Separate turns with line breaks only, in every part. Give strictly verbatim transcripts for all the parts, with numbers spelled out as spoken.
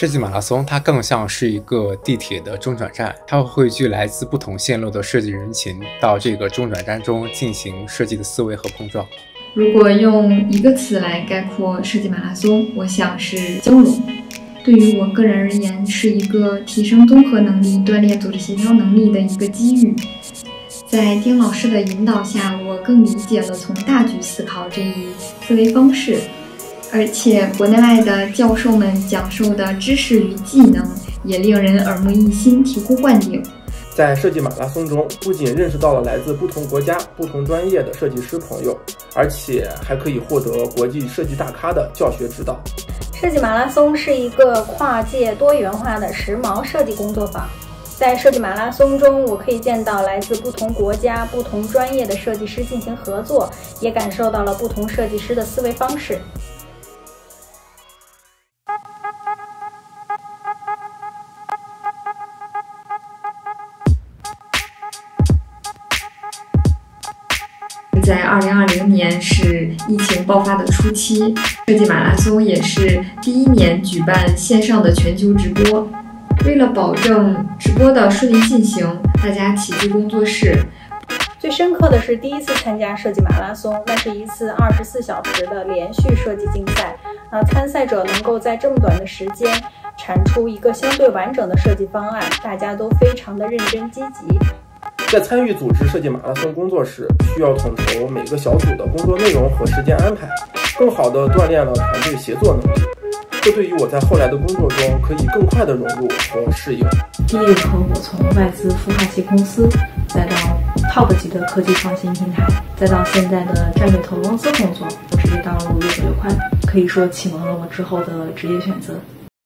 设计马拉松它更像是一个地铁的中转站，它会汇聚来自不同线路的设计人群到这个中转站中进行设计的思维和碰撞。
如果用一个词来概括设计马拉松，我想是交融。对于我个人而言，是一个提升综合能力、锻炼组织协调能力的一个机遇。在丁老师的引导下，我更理解了从大局思考这一思维方式，而且国内外的教授们讲授的知识与技能也令人耳目一新、醍醐灌顶。
在设计马拉松中，不仅认识到了来自不同国家、不同专业的设计师朋友，而且还可以获得国际设计大咖的教学指导。
设计马拉松是一个跨界多元化的时髦设计工作坊。在设计马拉松中，我可以见到来自不同国家、不同专业的设计师进行合作，也感受到了不同设计师的思维方式。
在二零二零年是疫情爆发的初期，设计马拉松也是第一年举办线上的全球直播。为了保证直播的顺利进行，大家齐聚工作室。
最深刻的是第一次参加设计马拉松，那是一次二十四小时的连续设计竞赛。那参赛者能够在这么短的时间产出一个相对完整的设计方案，大家都非常的认真积极。
在参与组织设计马拉松工作时，需要统筹每个小组的工作内容和时间安排，更好地锻炼了团队协作能力。这对于我在后来的工作中可以更快地融入和适应。
激励和我从外资孵化器公司，再到 top 级的科技创新平台，再到现在的战略投公司工作，我直接到入越走越快，可以说启蒙了我之后的职业选择。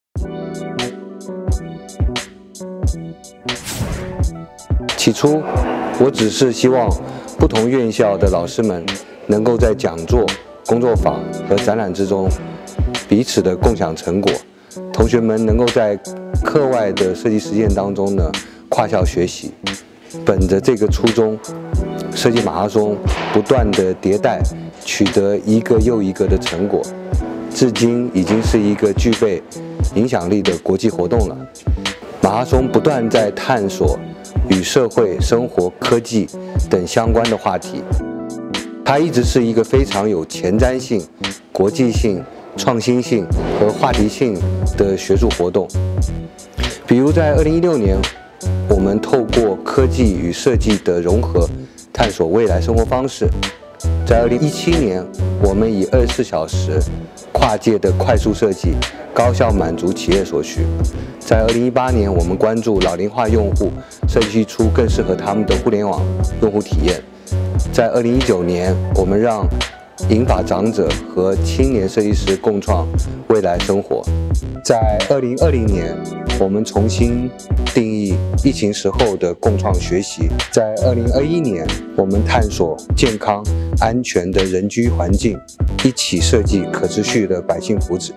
起初，我只是希望不同院校的老师们能够在讲座、工作坊和展览之中彼此的共享成果，同学们能够在课外的设计实践当中呢跨校学习。本着这个初衷，设计马拉松不断的迭代，取得一个又一个的成果，至今已经是一个具备影响力的国际活动了。马拉松不断在探索与社会、生活、科技等相关的话题，它一直是一个非常有前瞻性、国际性、创新性和话题性的学术活动。比如在二零一六年，我们透过科技与设计的融合，探索未来生活方式。在二零一七年，我们以二十四小时跨界的快速设计，高效满足企业所需。在二零一八年，我们关注老龄化用户，设计出更适合他们的互联网用户体验。在二零一九年，我们让银发长者和青年设计师共创未来生活。在二零二零年，我们重新定义疫情时候的共创学习。在二零二一年，我们探索健康安全的人居环境，一起设计可持续的百姓福祉。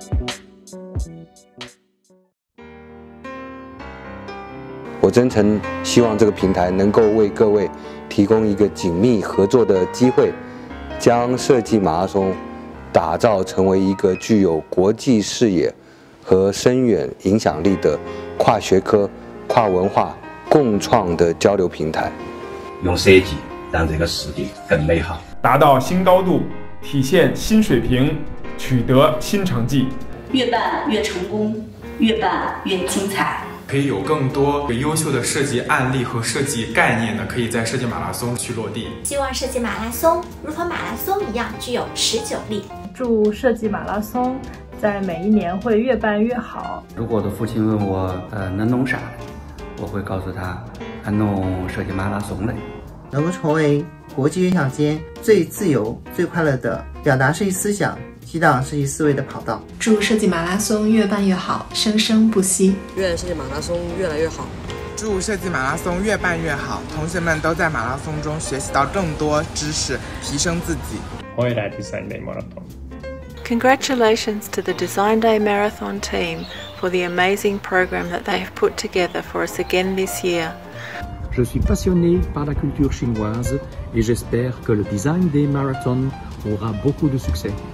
我真诚希望这个平台能够为各位提供一个紧密合作的机会，将设计马拉松打造成为一个具有国际视野和深远影响力的跨学科、跨文化共创的交流平台。
用设计让这个世界更美好，
达到新高度，体现新水平，取得新成绩。
越办越成功，越办越精彩。
可以有更多优秀的设计案例和设计概念呢，可以在设计马拉松去落地。
希望设计马拉松如同马拉松一样具有持久力。
祝设计马拉松在每一年会越办越好。
如果我的父亲问我，呃，能弄啥，我会告诉他，俺弄设计马拉松嘞。
能够成为国际院校间最自由、最快乐的表达设计思想、激荡设计思维的跑道。
祝设计马拉松越办越好，生生不息。
愿设计马拉松越来越好。
祝设计马拉松越办越好，同学们都在马拉松中学习到更多知识，提升自己。
Hoida Design Day Marathon.
Congratulations to the Design Day Marathon team for the amazing program that they have put together for us again this year.
Je suis passionné par la culture chinoise et j'espère que le Design Day Marathon aura beaucoup de succès.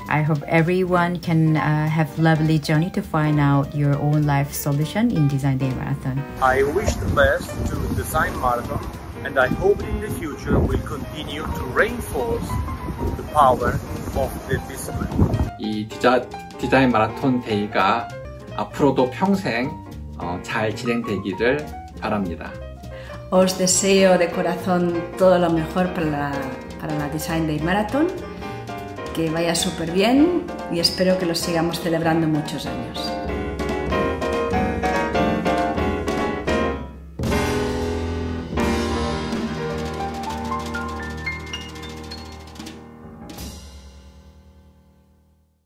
I hope everyone can uh, have lovely journey to find out your own life solution in Design Day Marathon.
I wish the best to Design Marathon, and I hope in the future we'll continue to reinforce the power of the discipline.
이 디자, 디자인 마라톤 데이가 앞으로도 평생 어, 잘 진행되기를 바랍니다.
Os deseo de corazón todo lo mejor para la, para la Design Day Marathon, que vaya súper bien y espero que lo sigamos celebrando muchos años.